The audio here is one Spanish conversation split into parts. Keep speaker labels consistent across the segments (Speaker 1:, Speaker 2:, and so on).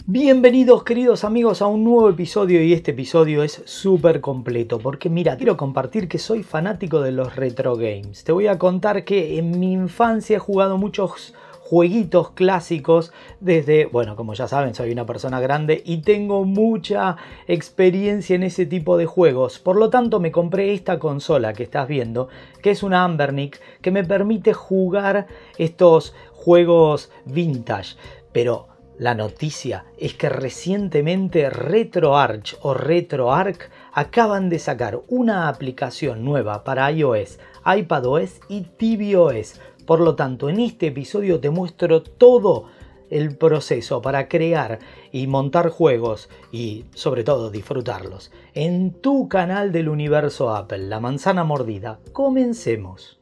Speaker 1: Bienvenidos queridos amigos a un nuevo episodio, y este episodio es súper completo porque mira, quiero compartir que soy fanático de los retro games. Te voy a contar que en mi infancia he jugado muchos jueguitos clásicos desde, bueno, como ya saben, soy una persona grande y tengo mucha experiencia en ese tipo de juegos. Por lo tanto me compré esta consola que estás viendo, que es una Anbernic, que me permite jugar estos juegos vintage. Pero la noticia es que recientemente RetroArch o RetroArch acaban de sacar una aplicación nueva para iOS, iPadOS y tvOS. Por lo tanto, en este episodio te muestro todo el proceso para crear y montar juegos y sobre todo disfrutarlos en tu canal del universo Apple, La Manzana Mordida. Comencemos.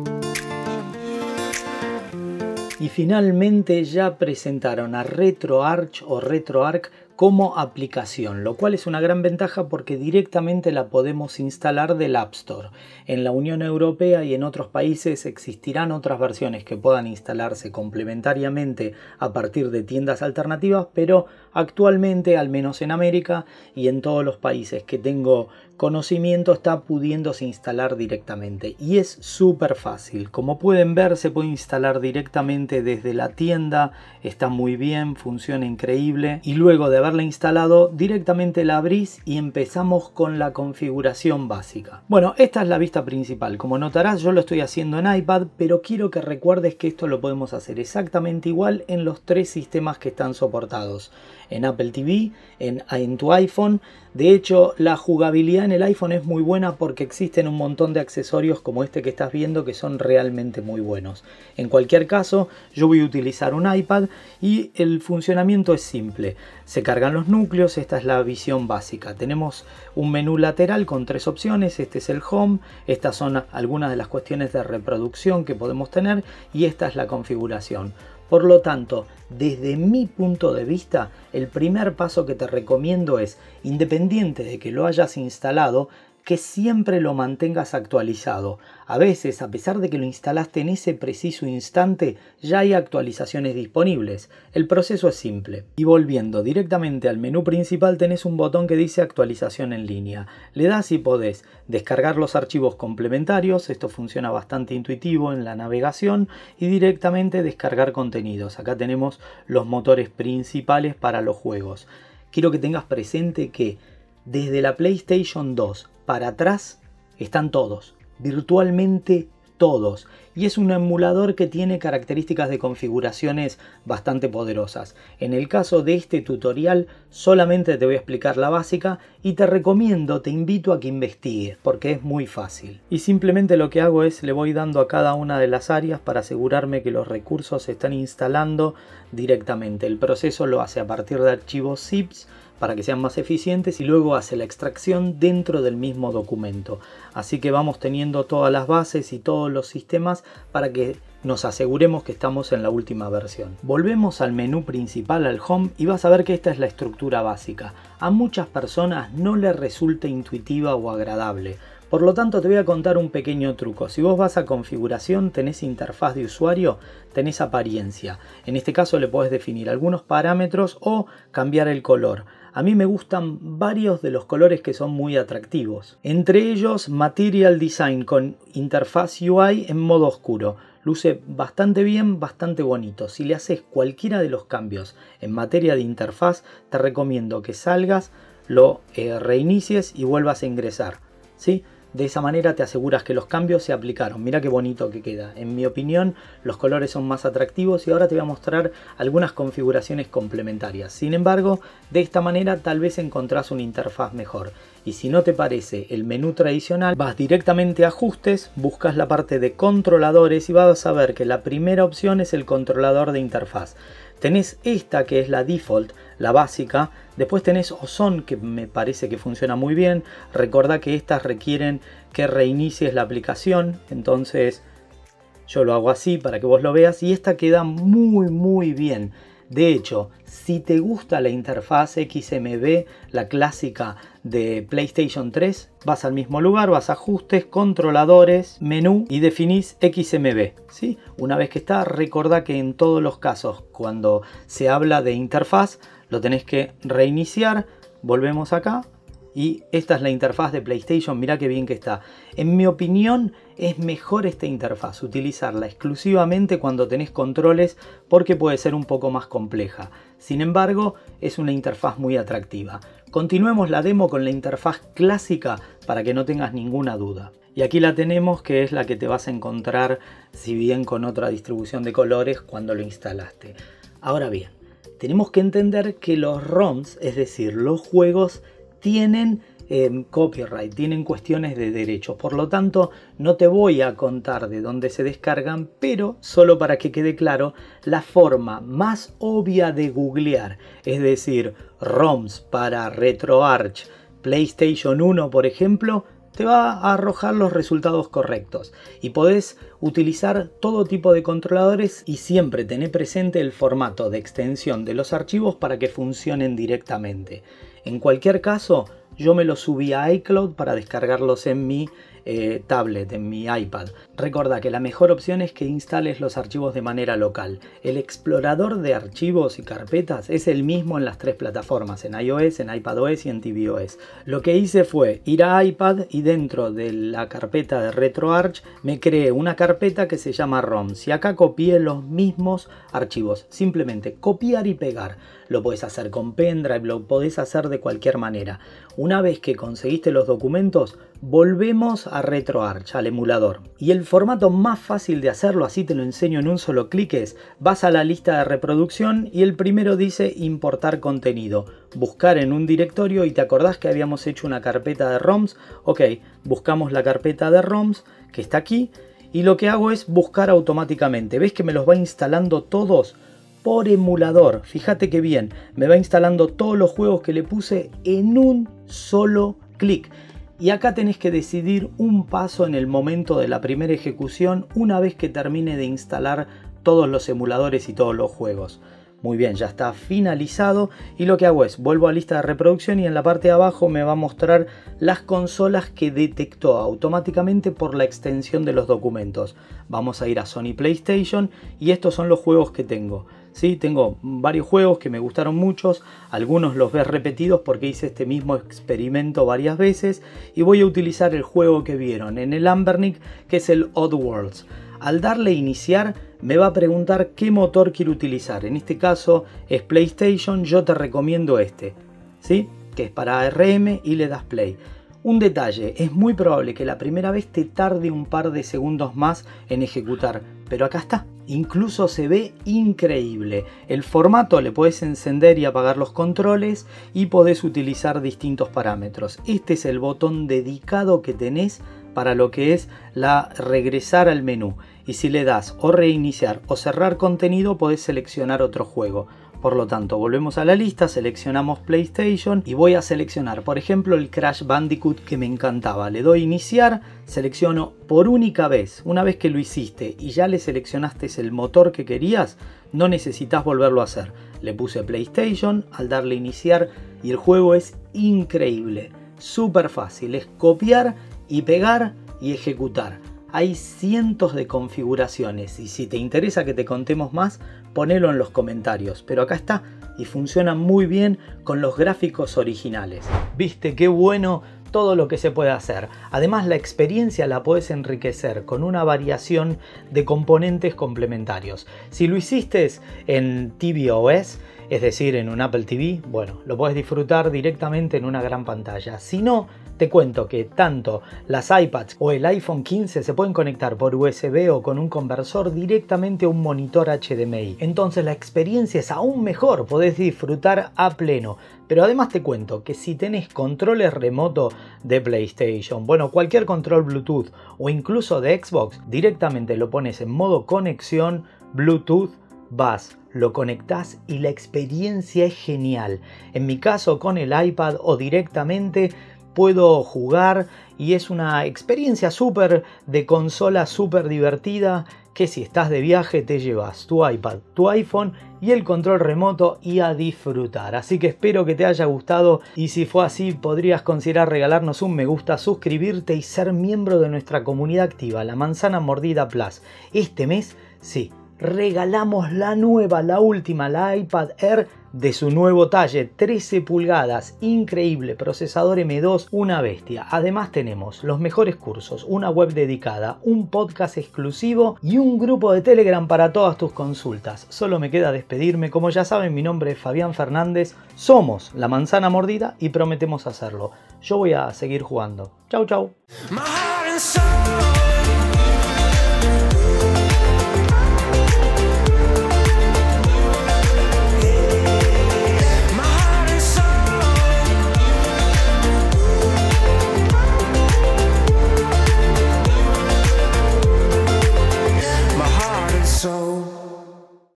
Speaker 1: Y finalmente ya presentaron a RetroArch o RetroArch como aplicación, lo cual es una gran ventaja porque directamente la podemos instalar del App Store. En la Unión Europea y en otros países existirán otras versiones que puedan instalarse complementariamente a partir de tiendas alternativas, pero actualmente, al menos en América y en todos los países que tengo conocimiento, está pudiéndose instalar directamente y es súper fácil. Como pueden ver, se puede instalar directamente desde la tienda, está muy bien, funciona increíble, y luego de haberla instalado directamente la abrís y empezamos con la configuración básica. Bueno, esta es la vista principal. Como notarás, yo lo estoy haciendo en iPad, pero quiero que recuerdes que esto lo podemos hacer exactamente igual en los tres sistemas que están soportados: en Apple TV, en tu iPhone. De hecho, la jugabilidad en el iPhone es muy buena porque existen un montón de accesorios como este que estás viendo que son realmente muy buenos. En cualquier caso, yo voy a utilizar un iPad y el funcionamiento es simple. Se cargan los núcleos, esta es la visión básica. Tenemos un menú lateral con tres opciones, este es el Home, estas son algunas de las cuestiones de reproducción que podemos tener y esta es la configuración. Por lo tanto, desde mi punto de vista, el primer paso que te recomiendo es, independiente de que lo hayas instalado, que siempre lo mantengas actualizado. A veces, a pesar de que lo instalaste en ese preciso instante, ya hay actualizaciones disponibles. El proceso es simple. Y volviendo directamente al menú principal, tenés un botón que dice actualización en línea. Le das y podés descargar los archivos complementarios, esto funciona bastante intuitivo en la navegación, y directamente descargar contenidos. Acá tenemos los motores principales para los juegos. Quiero que tengas presente que desde la PlayStation 2 para atrás están todos, virtualmente todos, y es un emulador que tiene características de configuraciones bastante poderosas. En el caso de este tutorial solamente te voy a explicar la básica y te invito a que investigues porque es muy fácil. Y simplemente lo que hago es le voy dando a cada una de las áreas para asegurarme que los recursos se están instalando directamente. El proceso lo hace a partir de archivos zips para que sean más eficientes y luego hace la extracción dentro del mismo documento. Así que vamos teniendo todas las bases y todos los sistemas para que nos aseguremos que estamos en la última versión. Volvemos al menú principal, al Home, y vas a ver que esta es la estructura básica. A muchas personas no les resulta intuitiva o agradable. Por lo tanto, te voy a contar un pequeño truco. Si vos vas a configuración, tenés interfaz de usuario, tenés apariencia. En este caso le podés definir algunos parámetros o cambiar el color. A mí me gustan varios de los colores que son muy atractivos. Entre ellos, Material Design con interfaz UI en modo oscuro. Luce bastante bien, bastante bonito. Si le haces cualquiera de los cambios en materia de interfaz, te recomiendo que salgas, lo reinicies y vuelvas a ingresar, ¿sí? De esa manera te aseguras que los cambios se aplicaron. Mira qué bonito que queda. En mi opinión, los colores son más atractivos y ahora te voy a mostrar algunas configuraciones complementarias. Sin embargo, de esta manera tal vez encontrás una interfaz mejor. Y si no te parece el menú tradicional, vas directamente a ajustes, buscas la parte de controladores y vas a ver que la primera opción es el controlador de interfaz. Tenés esta que es la default, la básica. Después tenés Ozone, que me parece que funciona muy bien. Recordá que estas requieren que reinicies la aplicación. Entonces yo lo hago así para que vos lo veas. Y esta queda muy bien. De hecho, si te gusta la interfaz XMB, la clásica de PlayStation 3, vas al mismo lugar, vas a ajustes, controladores, menú y definís XMB, ¿sí? Una vez que está, recordá que en todos los casos, cuando se habla de interfaz, lo tenés que reiniciar. Volvemos acá. Y esta es la interfaz de PlayStation, mirá qué bien que está. En mi opinión es mejor esta interfaz, utilizarla exclusivamente cuando tenés controles porque puede ser un poco más compleja. Sin embargo, es una interfaz muy atractiva. Continuemos la demo con la interfaz clásica para que no tengas ninguna duda. Y aquí la tenemos, que es la que te vas a encontrar, si bien con otra distribución de colores, cuando lo instalaste. Ahora bien, tenemos que entender que los ROMs, es decir, los juegos, tienen copyright, tienen cuestiones de derechos. Por lo tanto, no te voy a contar de dónde se descargan, pero solo para que quede claro, la forma más obvia de googlear, es decir, ROMs para RetroArch, PlayStation 1, por ejemplo, te va a arrojar los resultados correctos y podés utilizar todo tipo de controladores y siempre tener presente el formato de extensión de los archivos para que funcionen directamente. En cualquier caso, yo me los subí a iCloud para descargarlos en mi tablet, en mi iPad. Recordá que la mejor opción es que instales los archivos de manera local. El explorador de archivos y carpetas es el mismo en las tres plataformas, en iOS, en iPadOS y en tvOS. Lo que hice fue ir a iPad y dentro de la carpeta de RetroArch me creé una carpeta que se llama ROMs y acá copié los mismos archivos. Simplemente copiar y pegar. Lo podés hacer con pendrive, lo podés hacer de cualquier manera. Una vez que conseguiste los documentos, volvemos a RetroArch, al emulador. Y el formato más fácil de hacerlo, así te lo enseño en un solo clic, es vas a la lista de reproducción y el primero dice importar contenido. Buscar en un directorio y te acordás que habíamos hecho una carpeta de ROMs. Ok, buscamos la carpeta de ROMs que está aquí y lo que hago es buscar automáticamente. ¿Ves que me los va instalando todos? Por emulador, fíjate que bien, me va instalando todos los juegos que le puse en un solo clic. Y acá tenés que decidir un paso en el momento de la primera ejecución una vez que termine de instalar todos los emuladores y todos los juegos. Muy bien, ya está finalizado y lo que hago es vuelvo a lista de reproducción y en la parte de abajo me va a mostrar las consolas que detectó automáticamente por la extensión de los documentos. Vamos a ir a Sony PlayStation y estos son los juegos que tengo. Sí, tengo varios juegos que me gustaron muchos, algunos los ves repetidos porque hice este mismo experimento varias veces y voy a utilizar el juego que vieron en el Anbernic, que es el Oddworlds. Al darle a iniciar me va a preguntar qué motor quiero utilizar, en este caso es PlayStation, yo te recomiendo este, ¿sí? Que es para ARM y le das play. Un detalle, es muy probable que la primera vez te tarde un par de segundos más en ejecutar, pero acá está. Incluso se ve increíble. El formato le puedes encender y apagar los controles y podés utilizar distintos parámetros. Este es el botón dedicado que tenés para lo que es la regresar al menú. Y si le das o reiniciar o cerrar contenido podés seleccionar otro juego. Por lo tanto, volvemos a la lista, seleccionamos PlayStation y voy a seleccionar, por ejemplo, el Crash Bandicoot que me encantaba. Le doy iniciar, selecciono por única vez. Una vez que lo hiciste y ya le seleccionaste el motor que querías, no necesitas volverlo a hacer. Le puse PlayStation al darle iniciar y el juego es increíble. Súper fácil, es copiar y pegar y ejecutar. Hay cientos de configuraciones y si te interesa que te contemos más, ponelo en los comentarios. Pero acá está y funciona muy bien con los gráficos originales. ¿Viste qué bueno todo lo que se puede hacer? Además la experiencia la puedes enriquecer con una variación de componentes complementarios. Si lo hiciste en tvOS, es decir, en un Apple TV, bueno, lo puedes disfrutar directamente en una gran pantalla. Si no, te cuento que tanto las iPads o el iPhone 15 se pueden conectar por USB o con un conversor directamente a un monitor HDMI. Entonces la experiencia es aún mejor, podés disfrutar a pleno. Pero además te cuento que si tenés controles remoto de PlayStation, bueno, cualquier control Bluetooth o incluso de Xbox, directamente lo pones en modo conexión Bluetooth, vas, lo conectás y la experiencia es genial. En mi caso con el iPad o directamente puedo jugar y es una experiencia súper de consola, súper divertida, que si estás de viaje te llevas tu iPad, tu iPhone y el control remoto y a disfrutar. Así que espero que te haya gustado y si fue así podrías considerar regalarnos un me gusta, suscribirte y ser miembro de nuestra comunidad activa, la Manzana Mordida Plus. Este mes, sí, regalamos la nueva, la última, la iPad Air de su nuevo talle, 13 pulgadas, increíble, procesador M2, una bestia. Además tenemos los mejores cursos, una web dedicada, un podcast exclusivo y un grupo de Telegram para todas tus consultas. Solo me queda despedirme. Como ya saben, mi nombre es Fabián Fernández, somos La Manzana Mordida y prometemos hacerlo. Yo voy a seguir jugando. Chau, chau.